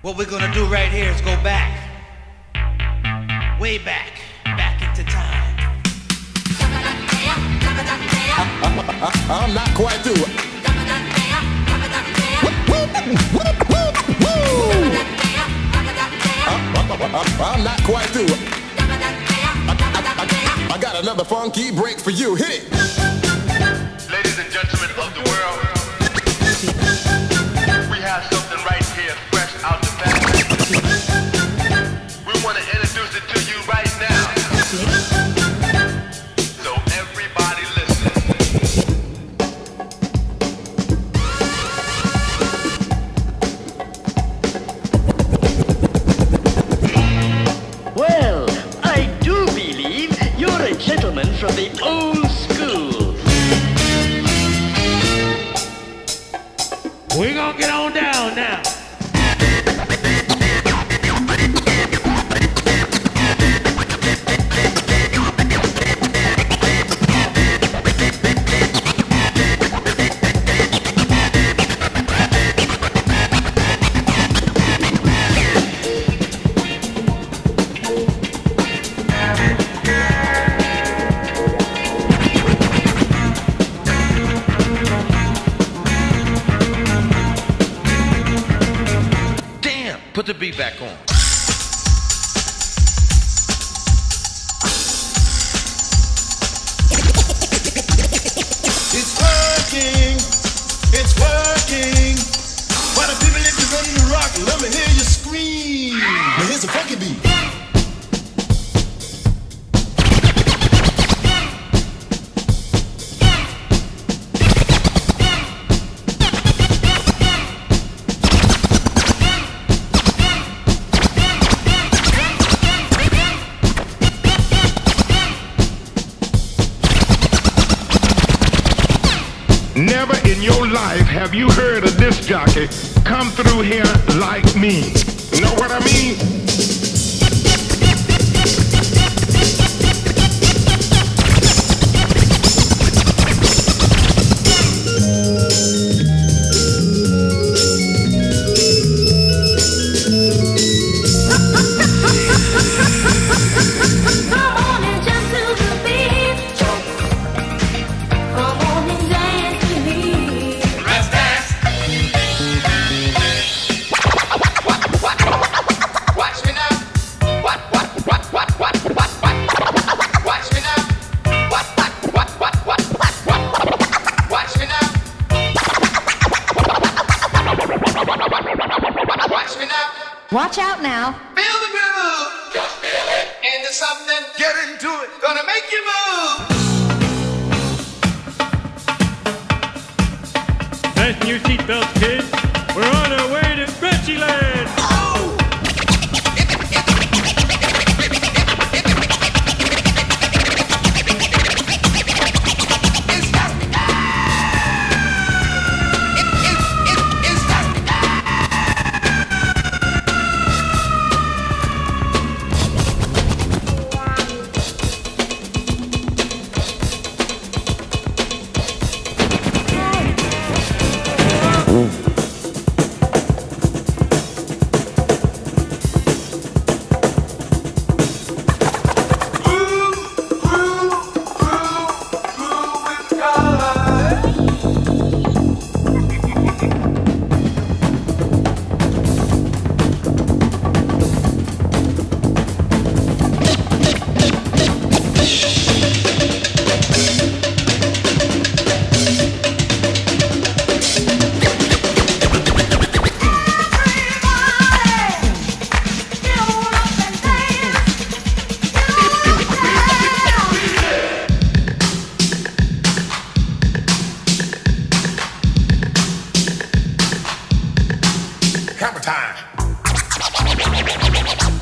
What we're gonna do right here is go back, way back, back into time. I'm not quite through. I'm not quite through. I got another funky break for you. Hit it. Ladies and gentlemen of the world, we have something right here, fresh out the bag. We want to introduce it to you right now. So everybody listen. Well, I do believe you're a gentleman from the old school. We're gonna get on down now. Put the beat back on. It's working. It's working. Why the people if you're ready to rock, let me hear you scream. Now here's a funky beat. Never in your life have you heard a disc jockey come through here like me. Know what I mean? Watch out now. Feel the groove. Just feel it. Into something. Get into it. Gonna make you move. Fasten your seatbelts, kids. We're on our way to Frenchieland. Hammer time.